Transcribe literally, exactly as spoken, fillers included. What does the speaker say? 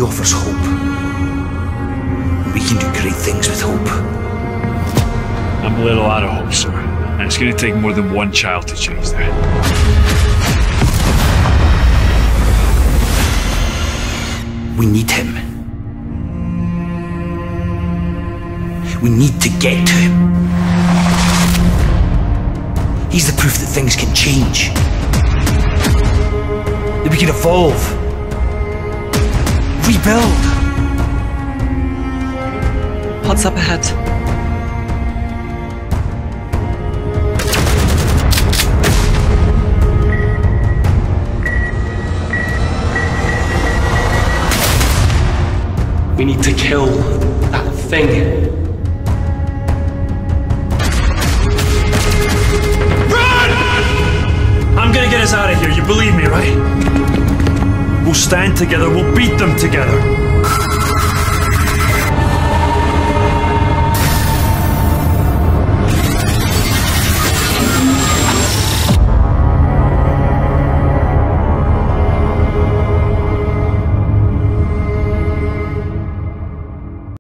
offers hope. We can do great things with hope. I'm a little out of hope, sir. And it's going to take more than one child to change that. We need him. We need to get to him. He's the proof that things can change. That we can evolve. Rebuild. What's up ahead? We need to kill that thing. I'm gonna get us out of here, you believe me, right? We'll stand together, we'll beat them together.